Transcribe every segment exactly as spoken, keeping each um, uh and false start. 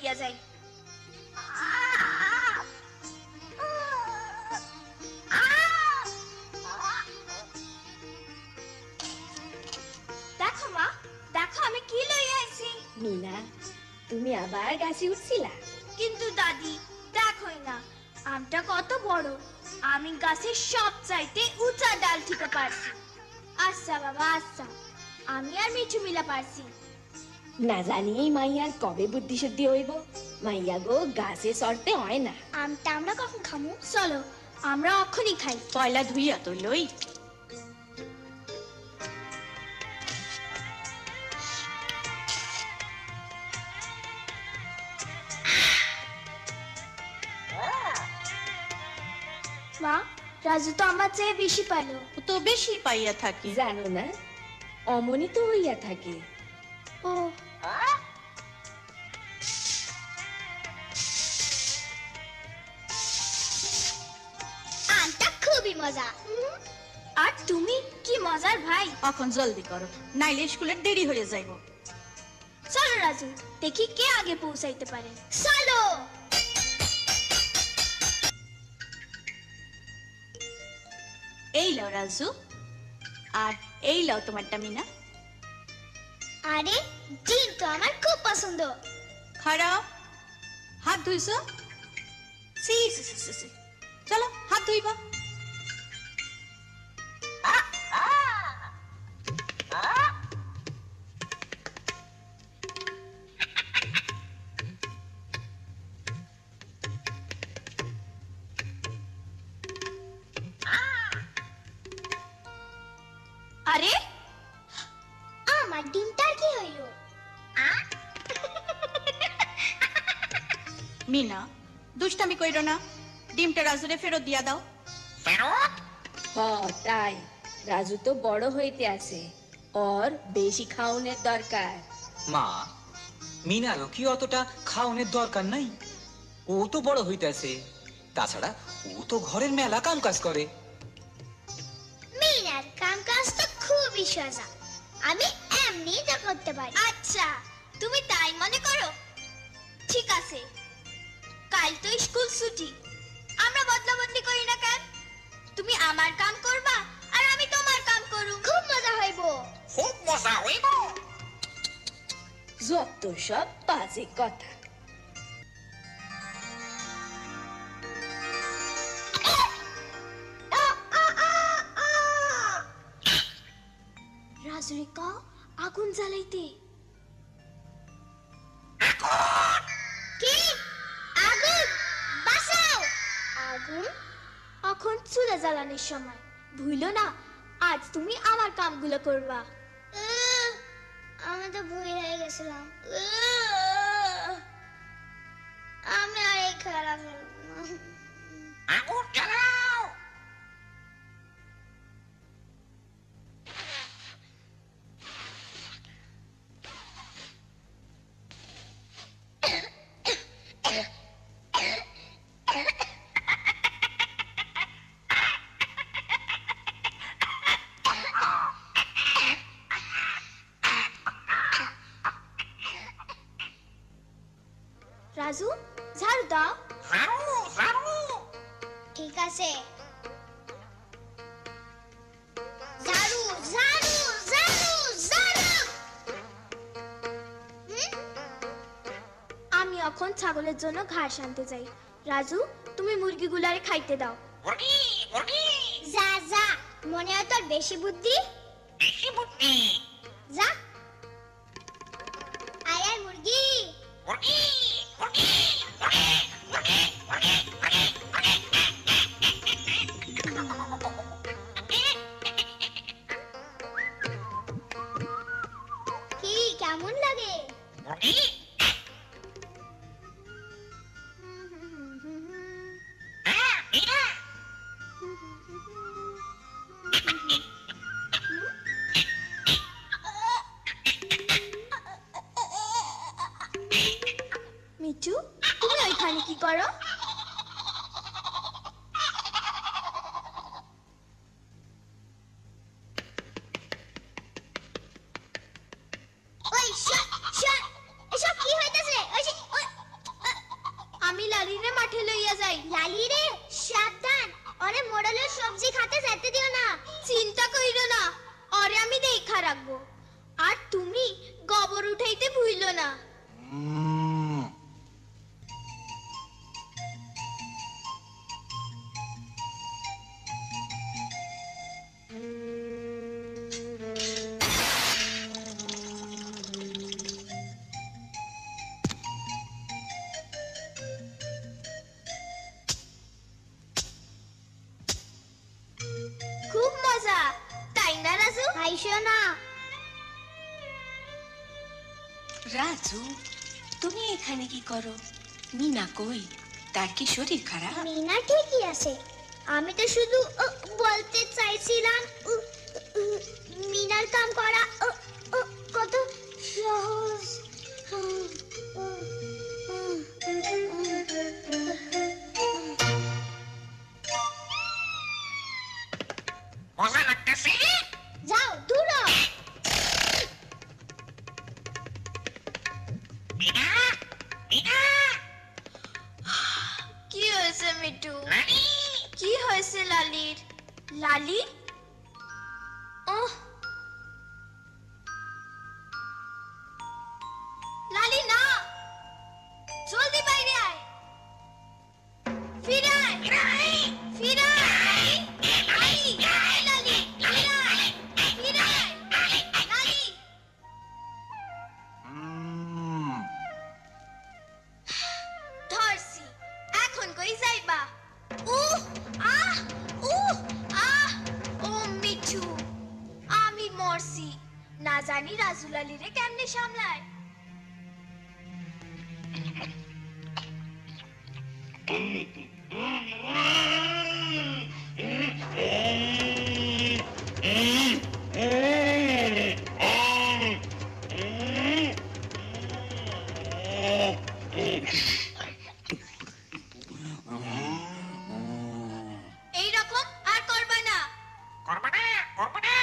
লইয়া যাই। দেখো মা, দেখো আমি কি লইয়া আইছি। মিনা, তুমি আবার গাছে উঠছিলা? কিন্তু দাদি দেখোই না আমটা কত বড়, আমি গাছের সব চাইতে উঁচা ডাল থেকে পারছি। আচ্ছা বাবা আচ্ছা, আমি আর মিঠু মিলা পারছি। না জানি এই মাইয়ার কবে বুদ্ধি শুদ্ধি হইব। মাইয়া গো, গাছে চড়তে হয় না। আমটা আমরা কখন খামু? চলো আমরা অক্ষণই খাই। পয়লা ধুইয়া তো লই। মা, রাজু তো আমার চেয়ে বেশি পাইলো। ও তো বেশি পাইয়া থাকে। জানো না, অমনি তো হইয়া থাকে। ও আমটা খুবই মজা। আর তুমি কি মজার ভাই। এখন জলদি করো, নাইলে স্কুলের দেরি হয়ে যাইব। চলো রাজু, দেখি কে আগে পৌঁছাইতে পারে। চলো। এই লও রাজু, আর এই লও তোমারটা মিনা। আরে ডিম তো আমার খুব পছন্দ। খারাপ, হাত ধুইছো? সি সি সি সি, চলো হাত ধুইবা। আরে আমার ডিমটার কি হইল? মিনা, দুষ্টামি কইরো না, ডিমটা রাজুরে ফেরত দিয়া দাও। হ তাই, রাজু তো বড় হইতে আছে, ওর বেশি খাওনের দরকার। মা, মিনারও কি অতটা খাওনের দরকার নাই? ও তো বড় হইতেছে, তাছাড়া ও তো ঘরের মেলা কাম কাজ করে। মিনার কাম কাজ তো খুবই সোজা, আমি এমনি তা করতে পারি। আচ্ছা তুমি তাই মনে করো, ঠিক আছে। কাল তো স্কুল ছুটি, আমরা বদলা বদলি করি না কেন? তুমি আমার কাম করবা আর আমি তোমার কাম করু, খুব মজা হইব। খুব মজা হইব। যত সব বাজে কথা। রাজুরিকা আগুন জ্বালাইতে। কি আগুন? বাঁচাও! আগুন এখন চুলা জ্বালানোর সময়, ভুলো না আজ তুমি আমার কামগুলো করবা। আমি তো ভুল হয়ে গেছিলাম, আমি আর এই খেলা খেলব না। আগুন জ্বালাও। রাজু ঝাড়ু দাও। ঝাড়ু ঝাড়ু। ঠিক আছে, ঝাড়ু ঝাড়ু ঝাড়ু ঝাড়ু। আমি এখন ছাগলের জন্য ঘাস আনতে যাই। রাজু তুমি মুরগিগুলারে খাইতে দাও। মুরগি মুরগি। যা যা, মনে হয় তোর বেশি বুদ্ধি। বেশি বুদ্ধি। যা। আয় আয় মুরগি। মুরগি মুরগি মুরগি মুরগি মুরগি মুরগি মুরগি। কি কেমন লাগে? মুরগি। হ্যাঁ, মিনা। মিঠু তুমি ওইখানে কি করো? ওই শট শট, এসব কি হইতাছে? ওই যে ওই লালিরে মাঠে লইয়া যাই। লালি রে সাবধান, ওরে মোড়লের সবজি খাতে যেতে দিও না। চিন্তা কইরো না, ওরে আমি দেখা রাখবো। আর তুমি গোবর উঠাইতে ভুইলো না। খুব মজা, তাই না রাজু? আইসো না। রাজু, তুমি এখানে কি করো? মিনা কই? তার কি শরীর খারাপ? মিনা ঠিকই আছে। আমি তো শুধু ও, বলতে চাইছিলাম উ, উ, মিনার কাম করা উ, উ, কত সহজ। মজা লাগতেছে? যাও দূর হ। মিনা, মিনা, কি হয়েছে মিঠু? লালি, কি হয়েছে লালির? লালি? ওহ, লালি না, জলদি বাইরে আয়। ফিরে আয়, মিনা, ফিরে আয়। লালি, আয় লালি, ফিরে আয়, ফিরে আয়। লালি, ধরছি, এখন কই যাইবা? উহ, আহ, উহ, আহ, ও মিঠু, আমি মরছি। না জানি রাজু লালিরে কেমনে সামলায়। এইরকম আর করবা না। করবা না, করবা না।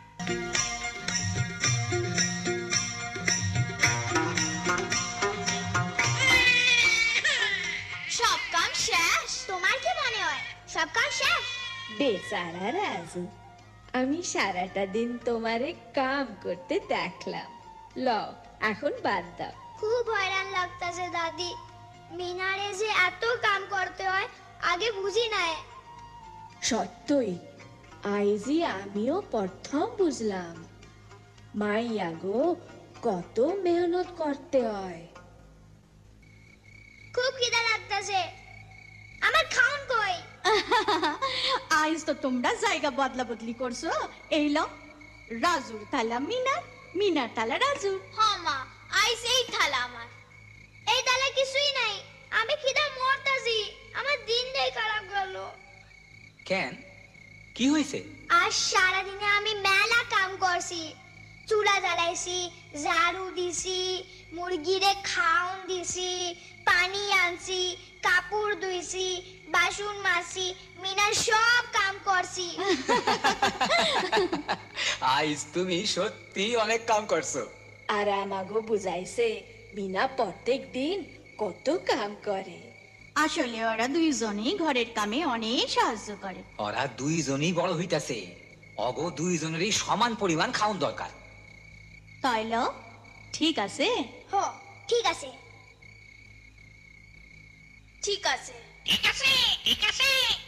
সব কাম শেষ? তোমার কি মনে হয় সব কাম শেষ? বেচারা রাজু, আমি সারাটা দিন তোমারে কাম করতে দেখলাম। লও, এখন বাদ দাও। খুব হয়রান লাগতাছে দাদি। মিনারে যে এত কাম করতে হয় আগে বুঝি নাই। সত্যই, আইজি আমিও প্রথম বুঝলাম। মাইয়া গো, কত মেহনত করতে হয়। খুব খিদা লাগতাছে, আমার খাউন কই? আজ তো তোমরা জায়গা বদলা বদলি করছো। এই লো, রাজুর থালা মিনার, মিনার থালা রাজুর। হ্যাঁ মা, আইস এই থালা আমার। এই থালা কিছুই নাই, আমি খিদা মরতাছি। আমার দিনটাই খারাপ গেল। কেন, কি হয়েছে? আজ সারাদিনে আমি মেলা কাম করছি। চুলা জ্বালাইছি, ঝাড়ু দিছি, মুরগিরে খাওন দিছি, পানি আনছি, কাপড় ধুইছি, বাসন মাজছি, মিনার সব কাম করছি। আইস তুমি সত্যি অনেক কাম করছো। আর আমাগো বুঝাইছে মিনা প্রত্যেক দিন কত কাম করে। আসলে ওরা দুইজনেই ঘরের কামে অনেক সাহায্য করে। ওরা দুইজনই বড় হইতাছে, অগো দুইজনেরই সমান পরিমাণ খাওন দরকার। তাই লো, ঠিক আছে। হ, ঠিক আছে, ঠিক আছে। ঠিক আছে, ঠিক আছে।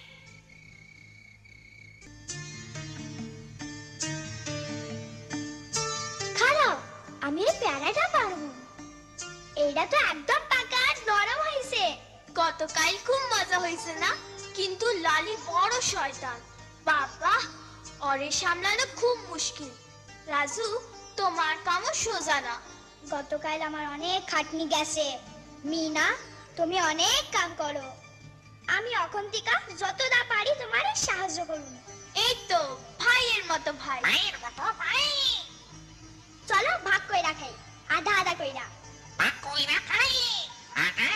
খারাপ, আমি এই প্যারাটা পারবো। এইটা তো একদম পাকা আর নরম হয়েছে। গতকাল খুব মজা হয়েছে না? কিন্তু লালি বড় শয়তান। বাবা, ওরে সামলানো খুব মুশকিল। রাজু, তোমার কামও সোজা না। গতকাল আমার অনেক খাটনি গেছে। মিনা, তুমি অনেক কাম করো। আমি এখন থেকে যতটা পারি তোমার সাহায্য করব। এই তো ভাইয়ের মতো ভাই। ভাইয়ের মতো ভাই। চলো ভাগ কইরা খাই, আধা আধা কইরা। ভাগ কইরা খাই। আধা